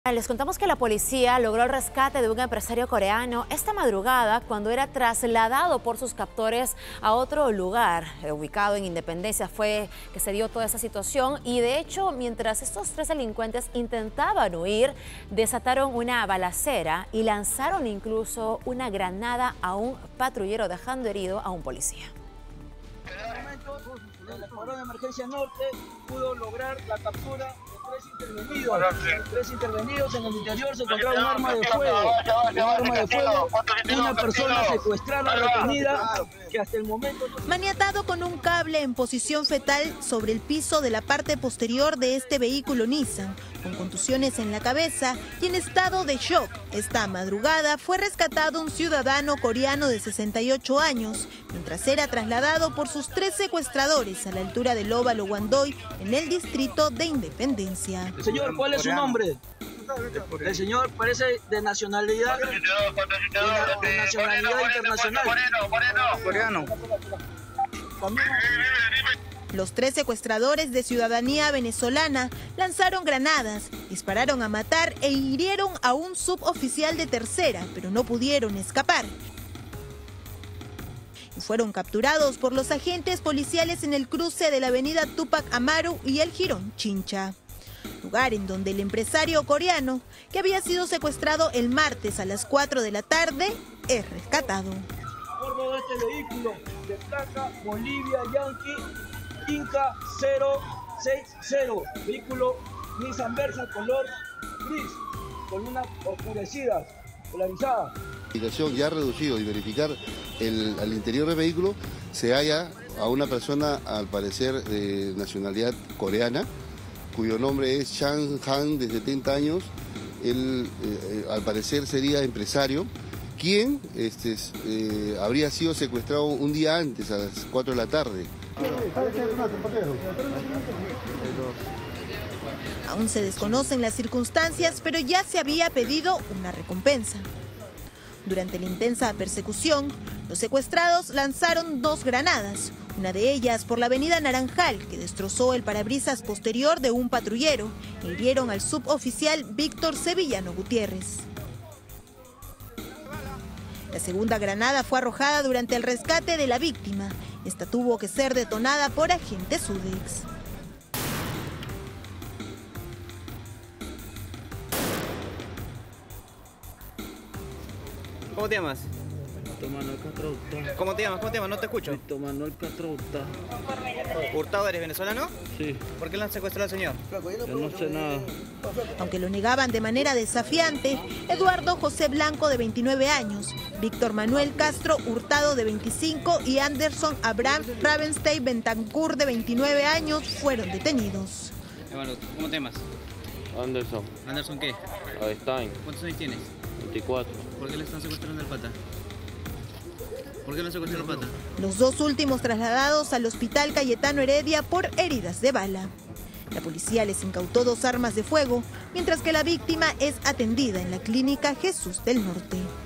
Les contamos que la policía logró el rescate de un empresario coreano esta madrugada cuando era trasladado por sus captores a otro lugar ubicado en Independencia. Fue que se dio toda esa situación y de hecho mientras estos tres delincuentes intentaban huir, desataron una balacera y lanzaron incluso una granada a un patrullero dejando herido a un policía. El Escuadrón de Emergencia Norte pudo lograr la captura de tres intervenidos. En el interior se encontraba un arma de fuego. Una persona secuestrada, retenida, que hasta el momento... Maniatado con un cable en posición fetal sobre el piso de la parte posterior de este vehículo Nissan, con contusiones en la cabeza y en estado de shock. Esta madrugada fue rescatado un ciudadano coreano de 68 años, mientras era trasladado por sus tres secuestradores a la altura del óvalo Wandoy, en el distrito de Independencia. Señor, ¿cuál es su nombre? El señor parece de nacionalidad internacional. Coreano. Los tres secuestradores de ciudadanía venezolana lanzaron granadas, dispararon a matar e hirieron a un suboficial de tercera, pero no pudieron escapar. Y fueron capturados por los agentes policiales en el cruce de la avenida Túpac Amaru y el Jirón Chincha, lugar en donde el empresario coreano, que había sido secuestrado el martes a las 4 de la tarde, es rescatado. A bordo de este vehículo de placa Bolivia Yankee Inca 060, vehículo Nissan Versa color gris, con una oscurecida, polarizada. Ya reducido y verificar al interior del vehículo se halla a una persona al parecer de nacionalidad coreana, cuyo nombre es Chang Han, de 70 años. Él al parecer sería empresario, quien habría sido secuestrado un día antes, a las 4 de la tarde. Aún se desconocen las circunstancias, pero ya se había pedido una recompensa. Durante la intensa persecución, los secuestrados lanzaron dos granadas, una de ellas por la avenida Naranjal, que destrozó el parabrisas posterior de un patrullero, e hirieron al suboficial Víctor Sevillano Gutiérrez. La segunda granada fue arrojada durante el rescate de la víctima. Esta tuvo que ser detonada por agentes UDEX. ¿Cómo te llamas? Manuel Castrauta. ¿Cómo te llamas? ¿Cómo te llamas? No te escucho. Manuel Castrauta. ¿Hurtado eres venezolano? Sí. ¿Por qué le han secuestrado al señor? Yo no sé nada. Aunque lo negaban de manera desafiante, Eduardo José Blanco, de 29 años, Víctor Manuel Castro Hurtado, de 25, y Anderson Abraham Ravenstein Bentancur, de 29 años, fueron detenidos. Hermano, ¿cómo te llamas? Anderson. ¿Anderson qué? Stein. ¿Cuántos años tienes? 24. ¿Por qué le están secuestrando al pata? ¿Por qué le secuestraron al pata? Los dos últimos trasladados al Hospital Cayetano Heredia por heridas de bala. La policía les incautó dos armas de fuego, mientras que la víctima es atendida en la clínica Jesús del Norte.